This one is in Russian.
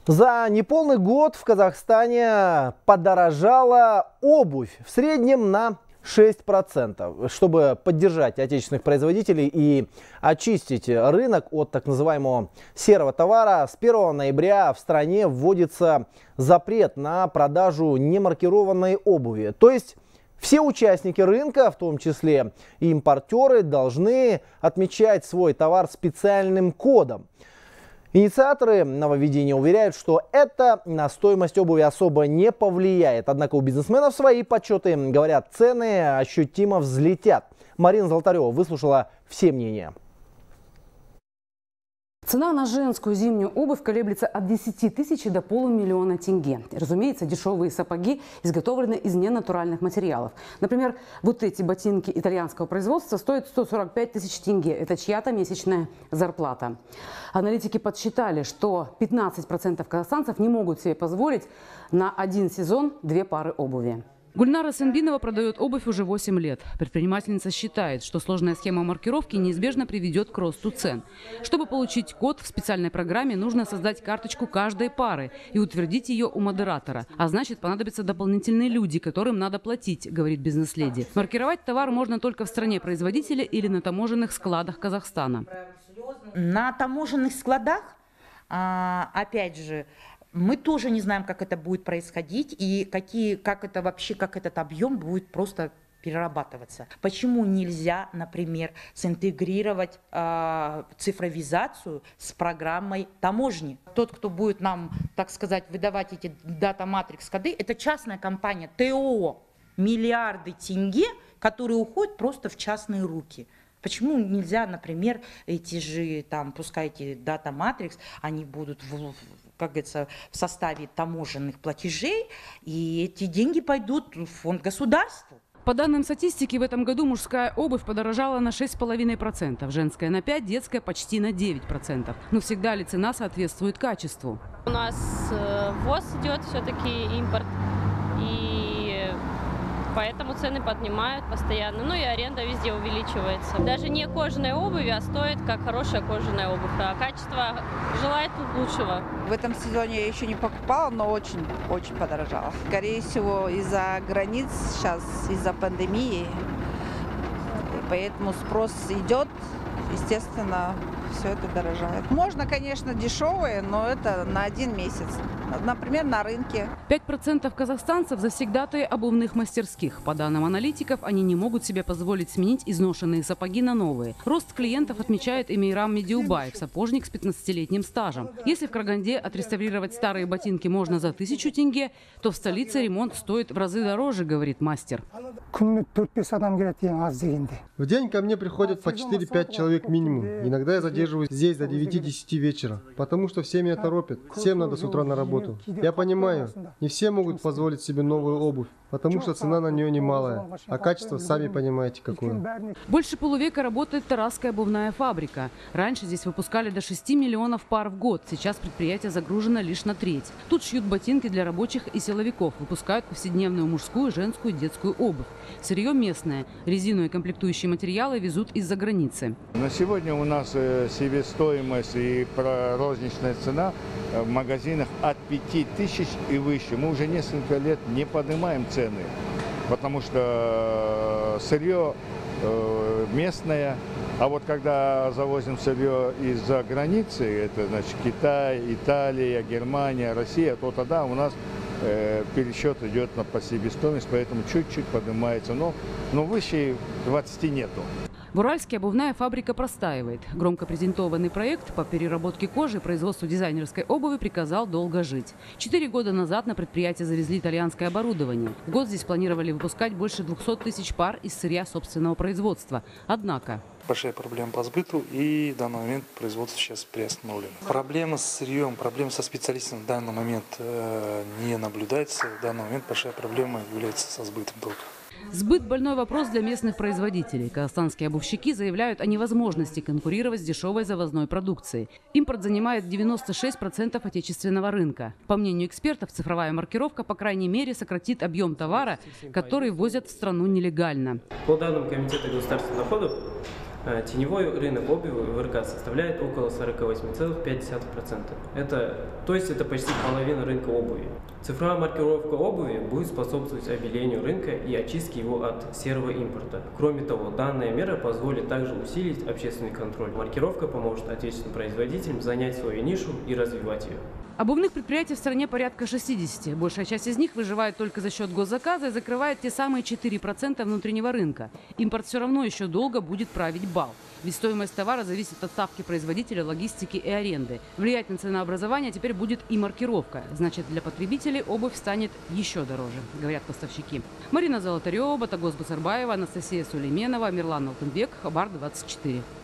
За неполный год в Казахстане подорожала обувь в среднем на 6%. Чтобы поддержать отечественных производителей и очистить рынок от так называемого серого товара, с 1 ноября в стране вводится запрет на продажу немаркированной обуви. То есть все участники рынка, в том числе и импортеры, должны отмечать свой товар специальным кодом. Инициаторы нововведения уверяют, что это на стоимость обуви особо не повлияет. Однако у бизнесменов свои подсчеты. Говорят, цены ощутимо взлетят. Марина Золотарева выслушала все мнения. Цена на женскую зимнюю обувь колеблется от 10 тысяч до полумиллиона тенге. Разумеется, дешевые сапоги изготовлены из ненатуральных материалов. Например, вот эти ботинки итальянского производства стоят 145 тысяч тенге. Это чья-то месячная зарплата. Аналитики подсчитали, что 15% казахстанцев не могут себе позволить на один сезон 2 пары обуви. Гульнара Сенбинова продает обувь уже 8 лет. Предпринимательница считает, что сложная схема маркировки неизбежно приведет к росту цен. Чтобы получить код в специальной программе, нужно создать карточку каждой пары и утвердить ее у модератора. А значит, понадобятся дополнительные люди, которым надо платить, говорит бизнес-леди. Маркировать товар можно только в стране производителя или на таможенных складах Казахстана. На таможенных складах, опять же, мы тоже не знаем, как это будет происходить и как этот объем будет просто перерабатываться. Почему нельзя, например, синтегрировать цифровизацию с программой таможни? Тот, кто будет нам, так сказать, выдавать эти дата-матрикс-коды, это частная компания ТО. Миллиарды тенге, которые уходят просто в частные руки. Почему нельзя, например, эти же, пускай эти дата-матрикс, они будут как говорится, в составе таможенных платежей, и эти деньги пойдут в фонд государства. По данным статистики, в этом году мужская обувь подорожала на 6,5%, женская на 5%, детская почти на 9%. Но всегда ли цена соответствует качеству? У нас ввоз идет все-таки импорт, и поэтому цены поднимают постоянно. Ну и аренда везде увеличивается. Даже не кожаная обувь, а стоит как хорошая кожаная обувь. А качество желает лучшего. В этом сезоне я еще не покупала, но очень подорожало. Скорее всего, из-за границ сейчас, из-за пандемии. Поэтому спрос идет, естественно, все это дорожает. Можно, конечно, дешевые, но это на 1 месяц. Например, на рынке. 5% казахстанцев завсегдатые обувных мастерских. По данным аналитиков, они не могут себе позволить сменить изношенные сапоги на новые. Рост клиентов отмечает и Мейрам Медиубаев, сапожник с 15-летним стажем. Если в Караганде отреставрировать старые ботинки можно за 1000 тенге, то в столице ремонт стоит в разы дороже, говорит мастер. В день ко мне приходят по 4-5 человек минимум. Иногда я задерживаюсь здесь до 9-10 вечера, потому что все меня торопят. Всем надо с утра на работу. Я понимаю, не все могут позволить себе новую обувь, потому что цена на нее немалая, а качество сами понимаете какое. Больше полувека работает Тарасская обувная фабрика. Раньше здесь выпускали до 6 миллионов пар в год. Сейчас предприятие загружено лишь на треть. Тут шьют ботинки для рабочих и силовиков. Выпускают повседневную мужскую, женскую, детскую обувь. Сырье местное. Резину и комплектующие материалы везут из-за границы. На сегодня у нас себестоимость и розничная цена в магазинах от 5000 и выше. Мы уже несколько лет не поднимаем цены, потому что сырье местное. А вот когда завозим сырье из-за границы, это значит Китай, Италия, Германия, Россия, то тогда у нас пересчет идет по себестоимости, поэтому чуть-чуть поднимается, но выше 20 нету. В Уральске обувная фабрика простаивает. Громко презентованный проект по переработке кожи и производству дизайнерской обуви приказал долго жить. 4 года назад на предприятие завезли итальянское оборудование. В год здесь планировали выпускать больше 200 тысяч пар из сырья собственного производства. Однако большая проблема по сбыту, и в данный момент производство сейчас приостановлено. Проблема с сырьем, проблема со специалистами в данный момент не наблюдается. В данный момент большая проблема является со сбытом только. Сбыт – больной вопрос для местных производителей. Казахстанские обувщики заявляют о невозможности конкурировать с дешевой завозной продукцией. Импорт занимает 96% отечественного рынка. По мнению экспертов, цифровая маркировка, по крайней мере, сократит объем товара, который ввозят в страну нелегально. По данным Комитета государственных доходов, Теневой рынок обуви в РК составляет около 48,5%. То есть это почти половина рынка обуви. Цифровая маркировка обуви будет способствовать обелению рынка и очистке его от серого импорта. Кроме того, данная мера позволит также усилить общественный контроль. Маркировка поможет отечественным производителям занять свою нишу и развивать ее. Обувных предприятий в стране порядка 60. Большая часть из них выживает только за счет госзаказа и закрывает те самые 4% внутреннего рынка. Импорт все равно еще долго будет править бал. Ведь стоимость товара зависит от ставки производителя, логистики и аренды. Влиять на ценообразование теперь будет и маркировка. Значит, для потребителей обувь станет еще дороже, говорят поставщики. Марина Золотарева, Батагос Басарбаева, Анастасия Сулейменова, Мирлан Алтынбек, Хабар 24.